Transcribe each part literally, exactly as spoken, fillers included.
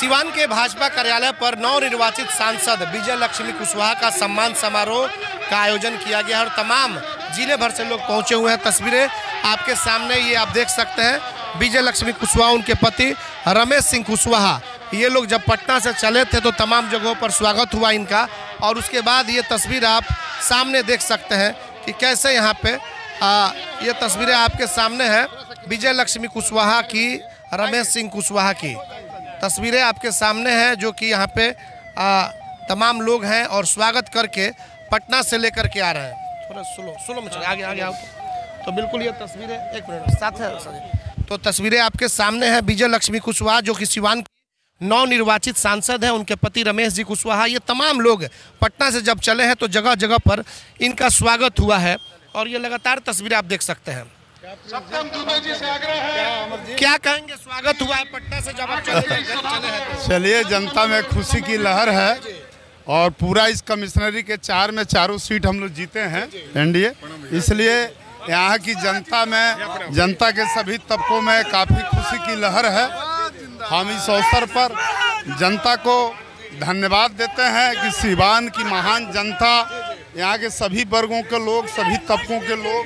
सिवान के भाजपा कार्यालय पर नवनिर्वाचित सांसद विजय लक्ष्मी कुशवाहा का सम्मान समारोह का आयोजन किया गया और तमाम जिले भर से लोग पहुंचे हुए हैं। तस्वीरें आपके सामने ये आप देख सकते हैं। विजय लक्ष्मी कुशवाहा, उनके पति रमेश सिंह कुशवाहा, ये लोग जब पटना से चले थे तो तमाम जगहों पर स्वागत हुआ इनका। और उसके बाद ये तस्वीर आप सामने देख सकते हैं कि कैसे यहाँ पे आ, ये तस्वीरें आपके सामने है विजय लक्ष्मी कुशवाहा की, रमेश सिंह कुशवाहा की तस्वीरें आपके सामने हैं, जो कि यहाँ पे आ, तमाम लोग हैं और स्वागत करके पटना से लेकर के आ रहे हैं। थोड़ा स्लो स्लो में चले, आगे आगे आओ। तो बिल्कुल ये तस्वीरें एक मिनट साथ है। तो तस्वीरें आपके सामने हैं विजय लक्ष्मी कुशवाहा, जो कि सिवान की नवनिर्वाचित सांसद हैं। उनके पति रमेश जी कुशवाहा, ये तमाम लोग पटना से जब चले हैं तो जगह जगह पर इनका स्वागत हुआ है। और ये लगातार तस्वीरें आप देख सकते हैं। सत्यम दुबे जी से आग्रह है, क्या कहेंगे? स्वागत हुआ है पटना से जब आप चले हैं। चलिए, जनता में खुशी की लहर है और पूरा इस कमिश्नरी के चार में चारों सीट हम लोग जीते हैं एनडीए, इसलिए यहाँ की जनता में, जनता के सभी तबकों में काफ़ी खुशी की लहर है। हम इस अवसर पर जनता को धन्यवाद देते हैं कि सिवान की महान जनता, यहाँ के सभी वर्गों के लोग, सभी तबकों के लोग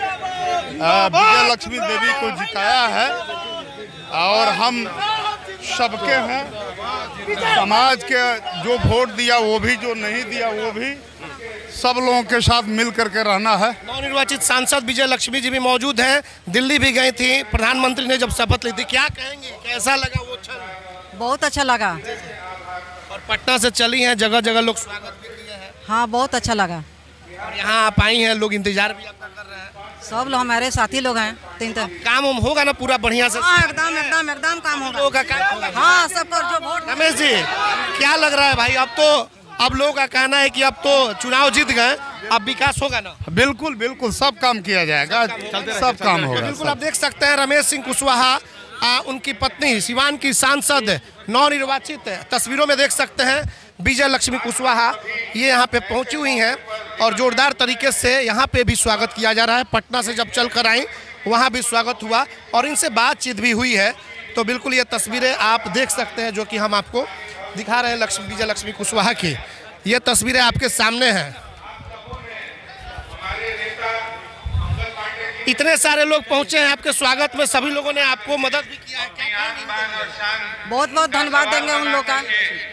विजय लक्ष्मी देवी को जिताया है। और हम सबके हैं, समाज के जो वोट दिया वो भी, जो नहीं दिया वो भी, सब लोगों के साथ मिल करके रहना है। नवनिर्वाचित सांसद विजय लक्ष्मी जी भी मौजूद हैं, दिल्ली भी गई थी, प्रधानमंत्री ने जब शपथ ली थी, क्या कहेंगे, कैसा लगा वो क्षण? बहुत अच्छा लगा। और पटना से चली हैं, जगह जगह लोग स्वागत भी किए हैं। हाँ, बहुत अच्छा लगा। और यहाँ आप आई हैं, लोग इंतजार भी आपका कर रहे हैं। सब लोग हमारे साथी लोग हैं। तीन तो काम होगा ना पूरा बढ़िया से? हाँ, एकदम एकदम एकदम काम होगा। लोगों का काम होगा। हाँ, सबको जो वोट। रमेश जी, क्या लग रहा है भाई? अब तो अब लोगों का कहना है कि अब तो चुनाव जीत गए, अब विकास होगा ना? बिल्कुल बिल्कुल, सब काम किया जाएगा, सब काम होगा। बिल्कुल, आप देख सकते हैं रमेश सिंह कुशवाहा, आ, उनकी पत्नी सिवान की सांसद नवनिर्वाचित, तस्वीरों में देख सकते हैं विजय लक्ष्मी कुशवाहा, ये यहाँ पे पहुँची हुई हैं और जोरदार तरीके से यहाँ पे भी स्वागत किया जा रहा है। पटना से जब चल कर आई वहाँ भी स्वागत हुआ और इनसे बातचीत भी हुई है। तो बिल्कुल ये तस्वीरें आप देख सकते हैं, जो कि हम आपको दिखा रहे हैं लक्ष्मी विजय लक्ष्मी कुशवाहा की। ये तस्वीरें आपके सामने हैं। इतने सारे लोग पहुंचे हैं आपके स्वागत में, सभी लोगों ने आपको मदद भी किया है। क्या बहुत बहुत धन्यवाद देंगे उन लोगों का,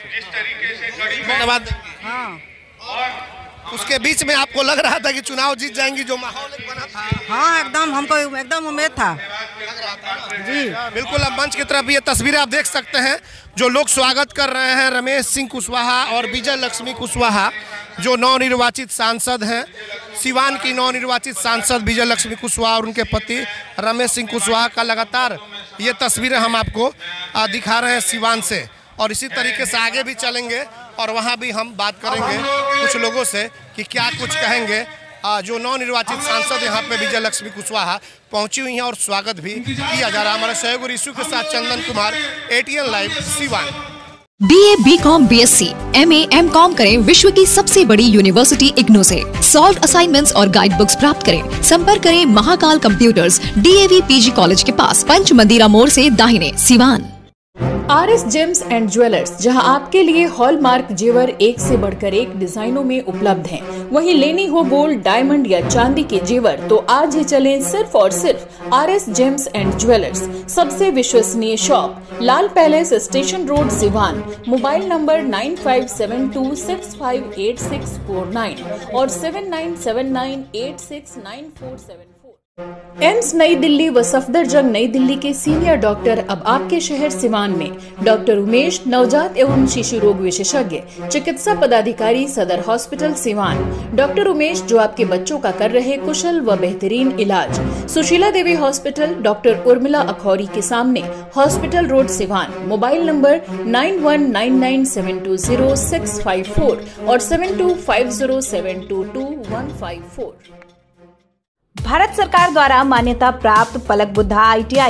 धन्यवाद देंगे। हाँ, उसके बीच में आपको लग रहा था कि चुनाव जीत जाएंगी, जो माहौल बना था? हाँ, एकदम हमको एकदम उम्मीद था जी। बिल्कुल, अब मंच की तरफ ये तस्वीरें आप देख सकते हैं, जो लोग स्वागत कर रहे हैं रमेश सिंह कुशवाहा और विजय लक्ष्मी कुशवाहा, जो नवनिर्वाचित सांसद हैं। सिवान की नवनिर्वाचित सांसद विजय लक्ष्मी कुशवाहा और उनके पति रमेश सिंह कुशवाहा का लगातार ये तस्वीरें हम आपको दिखा रहे हैं सिवान से। और इसी तरीके से आगे भी चलेंगे और वहाँ भी हम बात करेंगे कुछ लोगों से कि क्या कुछ कहेंगे। जो नवनिर्वाचित सांसद यहाँ पे विजय लक्ष्मी कुशवाहा पहुंची हुई हैं और स्वागत भी किया जा रहा है। हमारे सहयोगी ऋषु के साथ Chandan Kumar, ATN live Siwan. BA, BCom, BSc, MA, MCom करें विश्व की सबसे बड़ी यूनिवर्सिटी इग्नू से। सॉल्व असाइनमेंट्स और गाइड बुक्स प्राप्त करें। संपर्क करें Mahakal computers, DAV PG college के पास, पंच मंदिरा मोड़ से दाहिने, Siwan. R S gems and jewellers, जहां आपके लिए हॉलमार्क जेवर एक से बढ़कर एक डिजाइनों में उपलब्ध हैं। वहीं लेनी हो गोल्ड, डायमंड या चांदी के जेवर, तो आज ही चलें सिर्फ और सिर्फ R S gems and jewellers. सबसे विश्वसनीय shop, Lal palace, station road, Siwan. Mobile number nine five seven two six five eight six four nine और seven nine seven nine eight six nine four seven. AIIMS नई दिल्ली व सफदरजंग नई दिल्ली के सीनियर डॉक्टर अब आपके शहर सिवान में। डॉक्टर उमेश, नवजात एवं शिशु रोग विशेषज्ञ, चिकित्सा पदाधिकारी, सदर हॉस्पिटल सिवान। डॉक्टर उमेश जो आपके बच्चों का कर रहे कुशल व बेहतरीन इलाज। सुशीला देवी हॉस्पिटल, डॉक्टर उर्मिला अखौरी के सामने, hospital road, Siwan. Mobile number nine one nine nine seven two zero six five four और seven two five zero seven two two one five four. Bharat सरकार द्वारा मान्यता प्राप्त पलक बुद्धा आईटीआई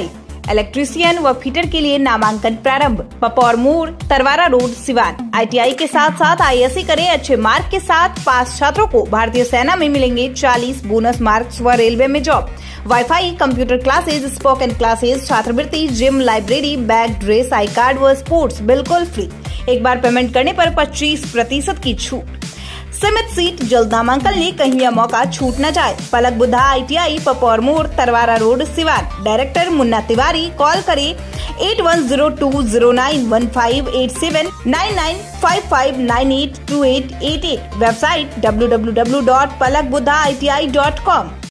इलेक्ट्रीशियन व फिटर के लिए नामांकन प्रारंभ। पपौर मोड़, तरवारा रोड, सिवान। आईटीआई के साथ साथ आईएससी करें अच्छे मार्क के साथ पास छात्रों को भारतीय सेना में मिलेंगे चालीस बोनस मार्क्स व रेलवे में job. Wifi, computer classes, spoken classes, छात्रवृत्ति, gym, library, bag, dress, I card व स्पोर्ट्स बिल्कुल फ्री। एक बार पेमेंट करने पर पच्चीस प्रतिशत की छूट। सीमित सीट, जल्द नामांकन ले, कहीं यह मौका छूट न जाए। पलक बुद्धा आईटीआई, पपौर मोड़, Tarwara road, Siwan. Director Munna Tiwari. Call करें eight one zero two zero nine one five eight seven nine nine five five nine eight two eight eight eight. Website W W W dot Palak Buddha I T I dot com.